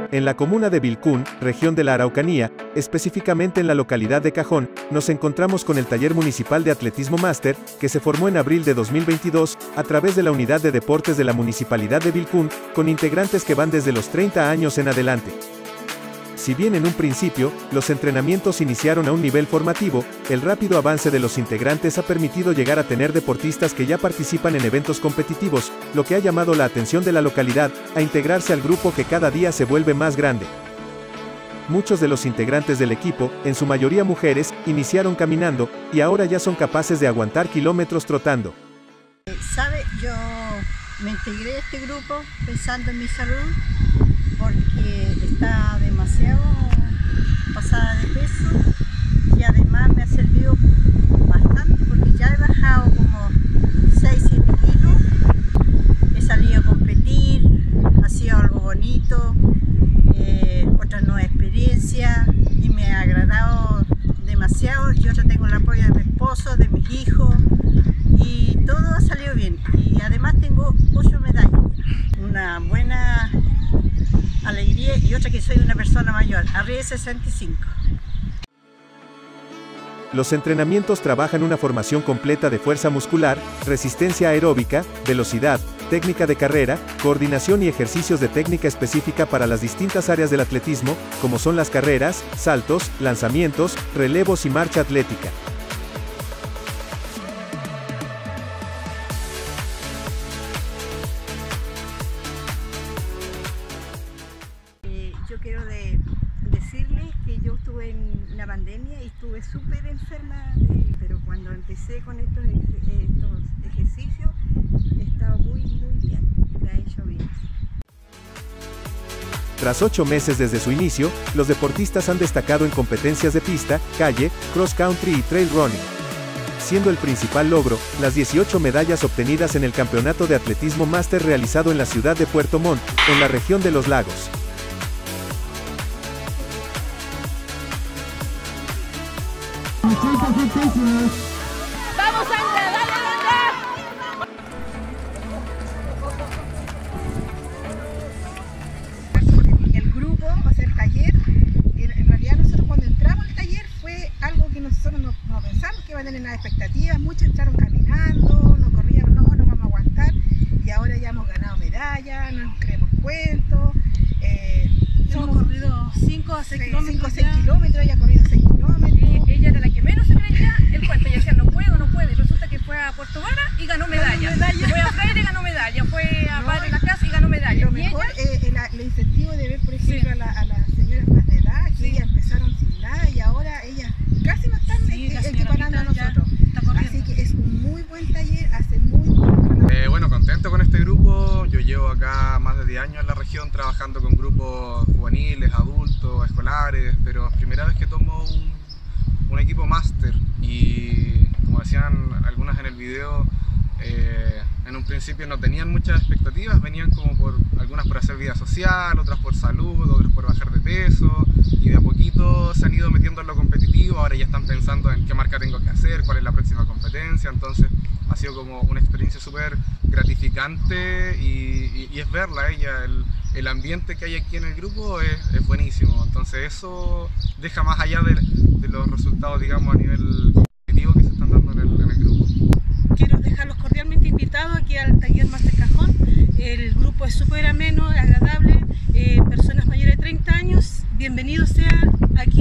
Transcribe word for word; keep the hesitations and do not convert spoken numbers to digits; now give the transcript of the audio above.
En la comuna de Vilcún, región de la Araucanía, específicamente en la localidad de Cajón, nos encontramos con el Taller Municipal de Atletismo Máster, que se formó en abril de dos mil veintidós, a través de la Unidad de Deportes de la Municipalidad de Vilcún, con integrantes que van desde los treinta años en adelante. Si bien en un principio, los entrenamientos iniciaron a un nivel formativo, el rápido avance de los integrantes ha permitido llegar a tener deportistas que ya participan en eventos competitivos, lo que ha llamado la atención de la localidad, a integrarse al grupo que cada día se vuelve más grande. Muchos de los integrantes del equipo, en su mayoría mujeres, iniciaron caminando, y ahora ya son capaces de aguantar kilómetros trotando. ¿Sabe? Yo me integré a este grupo pensando en mi salud, porque está demasiado pasada de peso y además me ha servido bastante porque ya he bajado como seis a siete kilos, he salido a competir, ha sido algo bonito, eh, otra nueva experiencia y me ha agradado demasiado. Yo ya tengo el apoyo de mi esposo, de mis hijos y todo ha salido bien y además tengo ocho medallas, una buena alegría y otra que soy una persona mayor, arriba de sesenta y cinco. Los entrenamientos trabajan una formación completa de fuerza muscular, resistencia aeróbica, velocidad, técnica de carrera, coordinación y ejercicios de técnica específica para las distintas áreas del atletismo, como son las carreras, saltos, lanzamientos, relevos y marcha atlética. Yo quiero de, decirles que yo estuve en la pandemia y estuve súper enferma, eh, pero cuando empecé con estos, estos ejercicios he estado muy, muy bien, me ha hecho bien. Tras ocho meses desde su inicio, los deportistas han destacado en competencias de pista, calle, cross country y trail running, siendo el principal logro, las dieciocho medallas obtenidas en el Campeonato de Atletismo Máster realizado en la ciudad de Puerto Montt, en la región de Los Lagos. ¡Vamos, Sandra! ¡Dale, Sandra! El grupo, o sea, el taller, en realidad nosotros cuando entramos al taller fue algo que nosotros no, no pensamos que iba a tener nada de expectativas. Muchos entraron caminando, no corrieron, no, no vamos a aguantar. Y ahora ya hemos ganado medallas, no nos creemos cuentos. Eh, Hemos corrido cinco a seis kilómetros. cinco a seis kilómetros, ella ha corrido seis kilómetros. Y ella era la que menos se creía el cuento. Ella decía, no puedo, no puedo. Y resulta que fue a Puerto Vara y ganó medalla. medalla. Fue a Freire y ganó medalla. Fue a no, Padre la Casa y ganó medalla. Lo mejor es eh, el, el incentivo de ver, por ejemplo, sí. a, la, a las señoras más de edad, que sí. ellas empezaron sin nada y ahora ellas casi nos están sí, eh, equiparando a nosotros. Así que es un muy buen taller, hace muy buen eh, Bueno, contento con este grupo. Yo llevo acá más de diez años en la región trabajando con grupos juveniles, adultos, escolares, pero primera vez que tomo un, un equipo máster y como decían algunas en el video, eh, en un principio no tenían muchas expectativas, venían como por algunas por hacer vida social, otras por salud, otras por bajar de peso y de a poquito se han ido metiendo en lo competitivo, ahora ya están pensando en qué marca tengo que hacer, cuál es la próxima competencia, entonces ha sido como una experiencia súper gratificante y, y, y es verla a ella, el, el ambiente que hay aquí en el grupo es, es buenísimo, entonces eso deja más allá de, de los resultados, digamos, a nivel competitivo que se están dando en el, en el grupo. Quiero dejarlos cordialmente invitados aquí al Taller Máster Cajón. El grupo es súper ameno, agradable, eh, personas mayores de treinta años, bienvenidos sean aquí.